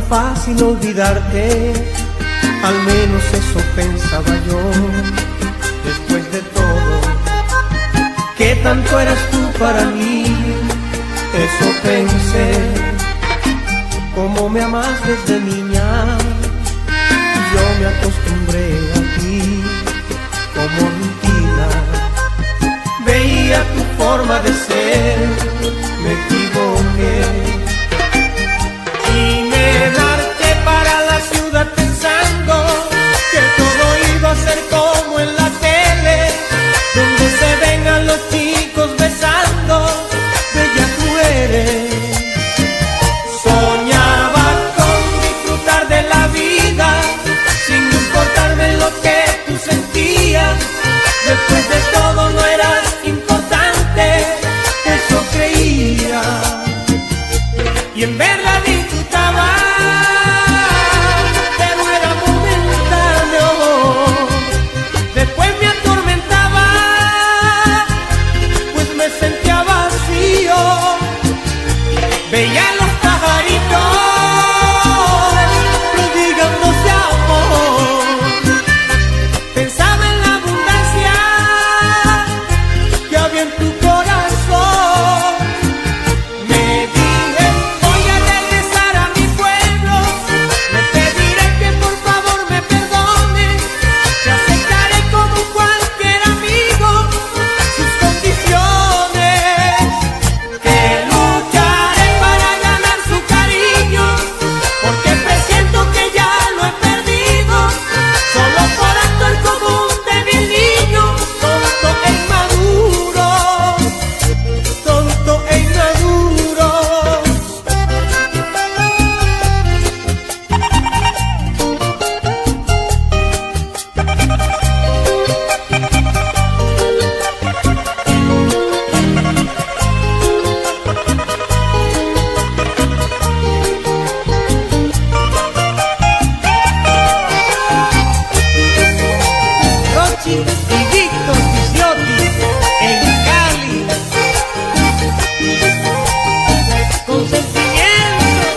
fácil olvidarte, al menos eso pensaba yo. Después de todo, ¿qué tanto eras tú para mí? Eso pensé, como me amas desde niña. Yo me acostumbré a ti como rutina, veía tu forma de ser, me equivoqué. Me marché para la ciudad pensando que todo iba a ser como en la tele, donde se ven a los chicos besando, bella tú eres. Soñaba con disfrutar de la vida, sin importarme lo que tú sentías. Después de todo no eras importante, eso creía, y en verdad disfrutaba, pero era momentáneo. Después me atormentaba, pues me sentía vacío. Veía los pajaritos prodigándose amor, pensaba en la abundancia que había en tu corazón. Me dije, voy a regresar a mi pueblo, le pediré que por favor me perdone, te aceptaré como cualquier amigo sus condiciones, que lucharé para ganar su cariño, porque presiento que ya lo he perdido, solo por actuar como un débil niño, tonto e inmaduro, tonto e inmaduro. Rochi y Víctor Picciotti en Cali, con sentimiento.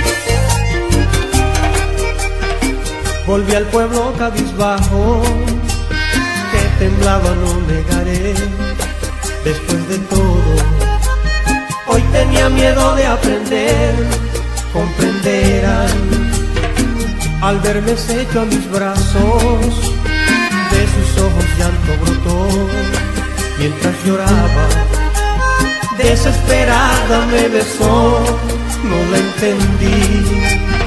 Volví al pueblo cabizbajo, que temblaba, no negaré. Después de todo, hoy tenía miedo de aprender, comprenderán. Al verme hecho a mis brazos, de sus ojos llanto brotó, mientras lloraba, desesperada me besó, no la entendí.